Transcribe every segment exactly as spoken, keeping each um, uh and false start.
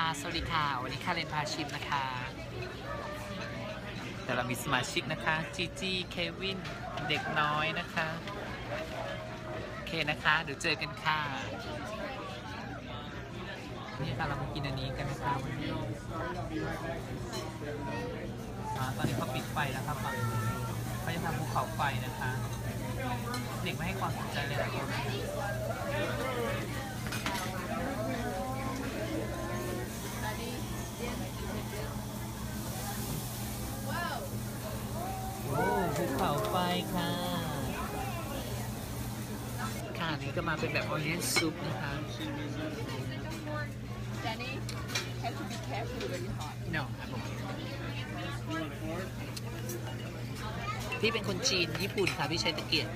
สวัสดีค่ะวันนี้คาเรนพาชิมนะคะแต่เรามีสมาชิกนะคะจีจีเควินเด็กน้อยนะคะโอเคนะคะเดี๋ยวเจอกันค่ะนี่ค่ะเรามากินอันนี้กันนะคะวันนี้ตอนนี้เขาปิดไฟแล้วครับฝั่งเขาจะทำภูเขาไฟนะคะเด็กไม่ให้ความสนใจเลยนะโอ้ภูเขาไฟค่ะค่ะนี้ก็มาเป็นแบบออเรียนซุปนะคะ Danny, have to be careful when you hot. no ครับผมพี่เป็นคนจีนญี่ปุ่นค่ะพี่ใช้ตะเกียบ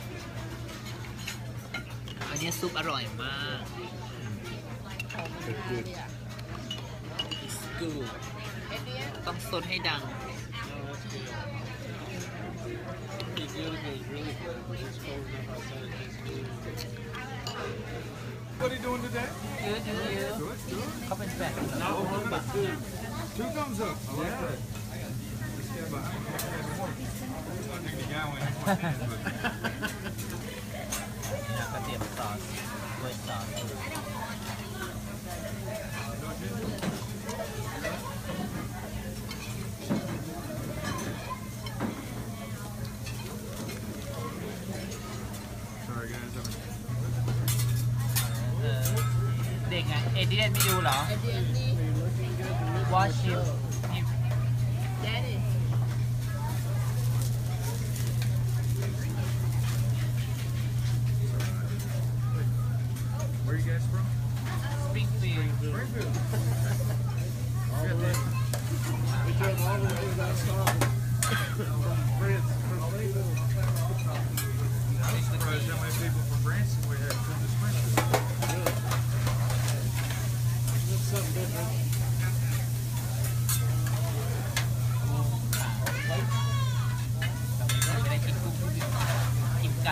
อันนี้ซุปอร่อยมาก It's good ต้องซดให้ดัง What are you doing today? เยอะเยอะเยอะเขาเป็นแฟนกันเหรอ Two thumbs up. I like that. I think the guy went in my hands, but เนี่ยกระเทียมซอสเวอร์ซอสเออเด็กไงเอเดียนไม่ดูเหรอ At the end, Watch him Danny. where are you guys from? Springfield Springfield. We drove all the way down south from France. I'm surprised how many people from Branson we have come to Springfield. It's something different. ตอนนี้ก็ไม่ได้กินกุ้งกินไก่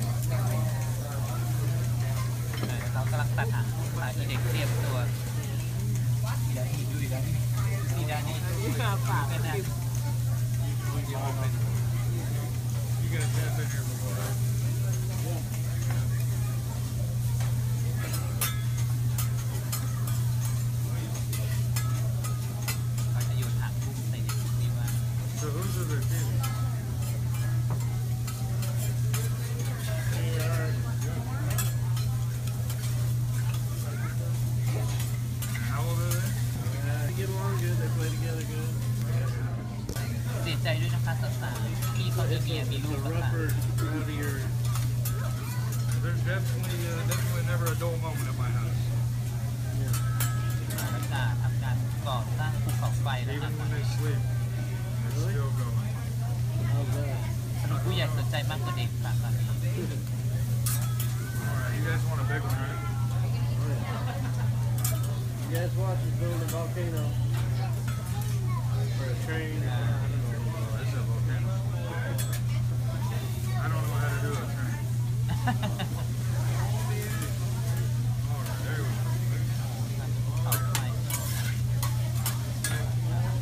เขากำลังตัดหางหาอีเด็กเตรียมตัวดีด้านนี้ดีด้านนี้ดีด้านนี้ปากกันนะ You gotta tap in here before that. เขาจะโยนหางกุ้งใส่ในถุงนี้ว่า So who's are the kids? How old are they? Yeah, they get along good. They play together good. เสียใจด้วยนะคะสาวๆพี่เขามีเมียมีลู It's ก a แล้วค่ะ rougher, rowdier. There's definitely, uh, definitely never a dull moment at my house. อากาศทำการก่อสร้างภูเขาไฟนะ Even คะ when they sleep, they're still going. How's that? ถนนผู้ใหญ่สนใจมากกว่าเด็กค่ะตอนนี้ All right, you guys want a big one, right? You guys watch us build a volcano. Or a train. I don't know. Oh, this is a volcano. I don't know how to do a train. All right, there we go. เอาไปไป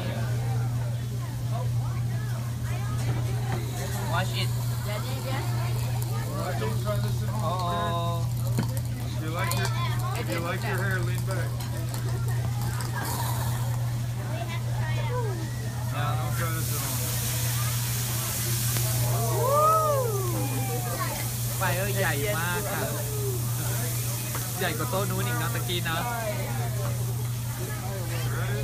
watch it Danny, yeah? All right, don't try this at โอ้ home. If you like your, if you like your hair, lean back. No, don't try this at home. ไฟเออใหญ่มากค่ะใหญ่กว่าโต๊ะนู้นอีกนะตะกี้นะ Ready?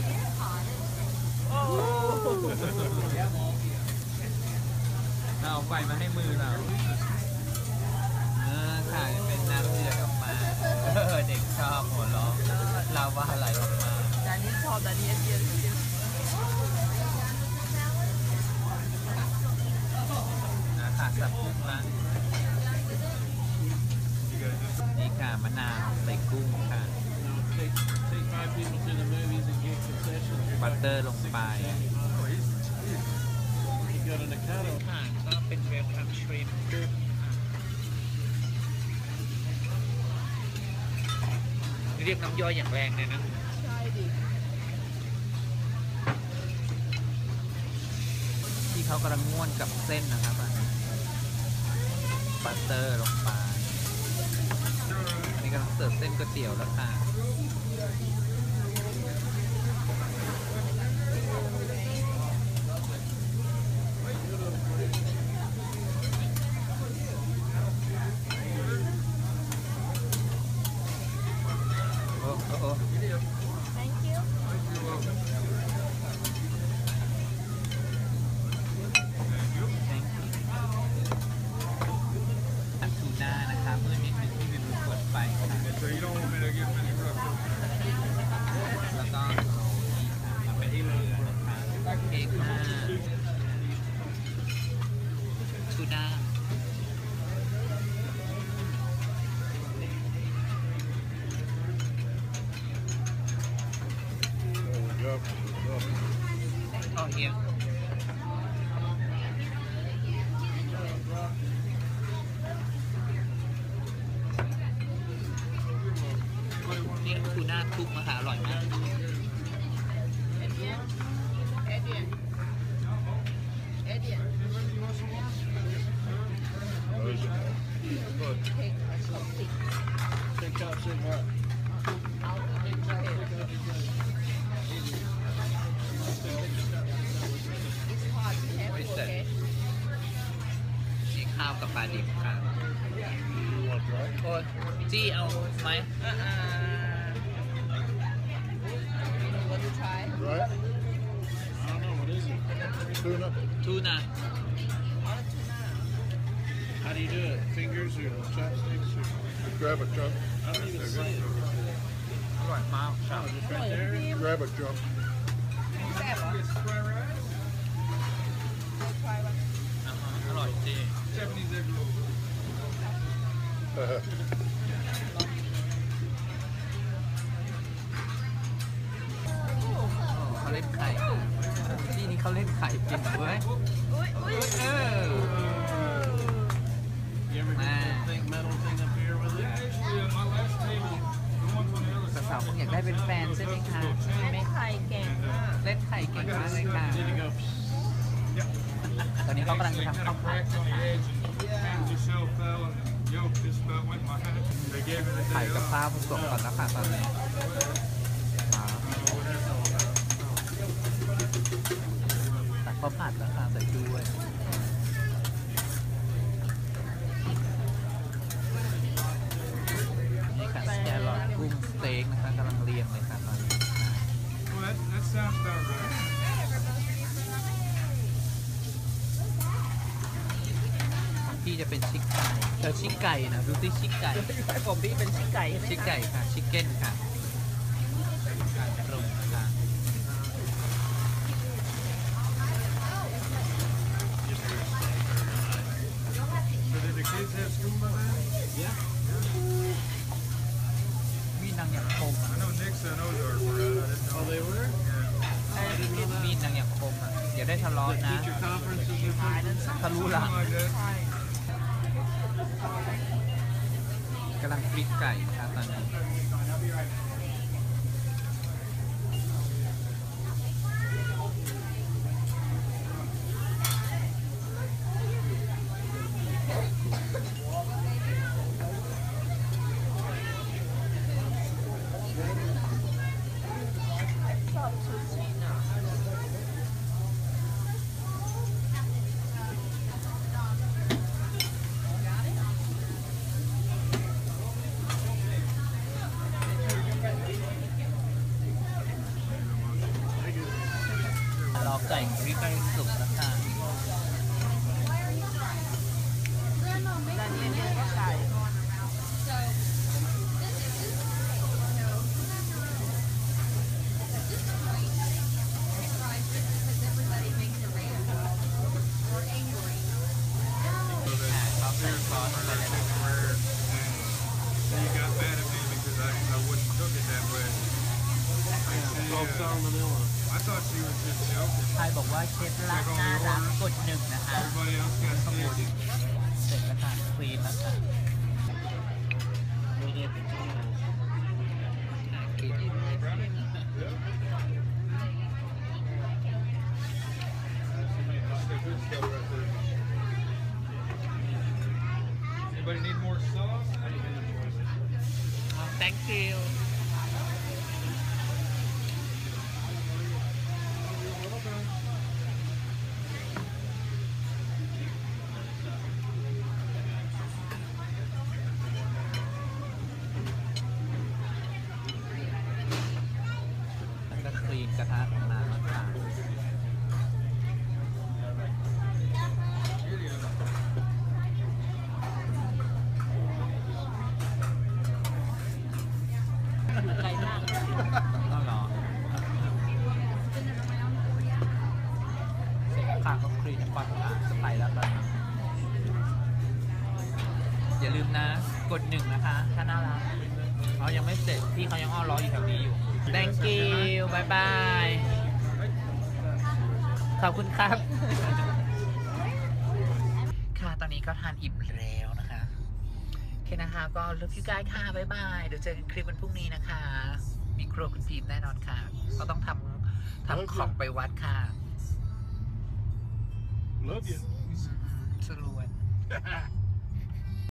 เราเอาไฟมาให้มือเราเออค่ะเป็นน้ำเดือดออกมาเออเด็กชอบหัวเราะลาวาไหลออกมา Danny saw Danny at the end. นะค่ะสับกุ้งละ You guys just นี่ค่ะมะนาวใส่กุ้งค่ะ Take, take five people to the movies and get concessions. บัตเตอร์ลงไป oh, he's, You go to Nakano. ค่ะก็เป็นเวลคัมชริมเรียกน้ำย่อยอย่างแรงเลยนะใช่พี่เขากำลังง่วนกับเส้นนะครับบัตเตอร์ลงไปนี่กำลังเสิร์ฟเส้นก๋วยเตี๋ยวแล้วค่ะโอ้โอ้โอ้ Thank you. อันทูน่านะคะเมื่อนิดนึงที่วิวกดไปค่ะ So you don't want me to give him any rough. แล้วก็โรนี่ค่ะทำไปที่เรือนะคะเค้กห้าทูน่า Oh, yup, yup. อ๋อเฮียนี่ทูน่าทุกนะคะอร่อยมาก Adrian. Adrian. Adrian. What is it? Look, Take a chopstick. take chopstick what? Out of it. Go ahead. It's hot. Careful, okay? นี่ข้าวกับปลาดิบค่ะ You want to try? โอ้ยจี้เอาไหม Uh-uh. Want to try? Right? I don't know, what is it? Tuna? ทูน่า Or tuna? How do you do it? Fingers or chopsticks? Or... Just grab a chunk. I don't even see it. อร่อยมากค่ะ Oh, just right there? Grab a chunk. Grab one. Try one. อ่าฮะอร่อยจริง Japanese egg roll. เขาเล่นไข่ที่นี่เขาเล่นไข่จริงเว้ย Ui, ui. เออ You ever get Man. that big metal thing up here with it? Actually, uh, my last table, the ones on the other สาวๆคงอยากได้เป็นแฟนใช่ไหมคะไม่ไข่เก่งมากเล่นไข่เก่งมากเลยค่ะ Did it go? ตอนนี้เขากำลังจะ Actually ทำ had ข้าว a ผัด crack on นะ the คะ edge and half the shell fell and the yolk just about went in my hand. They gave me the ไข่ day กับ off. ข้าวผสมกันแล้วค่ะตอนนี้มาตักข้าวผัดแล้วค่ะใส่ด้วย นี่ค่ะแครอทกุ้งสเต็กนะคะกำลังเรียงเลยค่ะตอนนี้ Well, that, that sounds about right. ของพี่จะเป็นชิคไก่เออชิคไก่นะดูสิชิคไก่ผมพี่เป็นชิคไก่ใช่ไหมชิคไก่ค่ะชิคเก้นค่ะการปรุงค่ะ So did the kids have school by then? Yeah. มีดนางอย่างคมอ่ะ I know Nick said Ozark were out. I didn't know. Oh, they were? Yeah. I didn't know มีด that. นางอย่างคมอ่ะเดี๋ยวได้ทะเลาะ The นะ teacher conferences or something? ทะลุหลัง Something like that. กำลังฟริกไก่ค่ะตอนนี้รอไก่ฟริกไก่สุกแล้วค่ะด้านนี้เนี่ยก็ไก่เขาใส่ซอสอะไรนะ And he got mad at me because I, I wouldn't cook it that way. I said, Oh, yeah. salmonella. I thought she was just joking. ใครบอกว่าเคล็ดลับน่ารักกดหนึ่งนะคะ Everybody else got ขโมย sick. เสร็จแล้วค่ะคลีนแล้วค่ะ Build up the toenails. น่ากิน Anybody need more sauce? How you made your choice? thank you แล้วก็คลีนกระทะของน้ำมันค่ะไก่มากเอาเหรอเสร็จข้างก็คลีนทำความสะอาดสไปแล้วกันอย่าลืมนะ กดหนึ่งนะคะ ถ้าน่ารักเขายังไม่เสร็จ พี่เขายังอ้อล้ออยู่แถวนี้อยู่ thank you บายบาย ขอบคุณครับ ค่ะ ตอนนี้ก็ทานอิ่มแล้วนะคะ โอเคนะคะ ก็ love you guys ค่ะ บ๊ายบาย เดี๋ยวเจอกันคลิปวันพรุ่งนี้นะคะ มีครัวคุณฟิล์มแน่นอนค่ะ ก็ต้องทำทำของไปวัดค่ะ Love you. อืมสรวน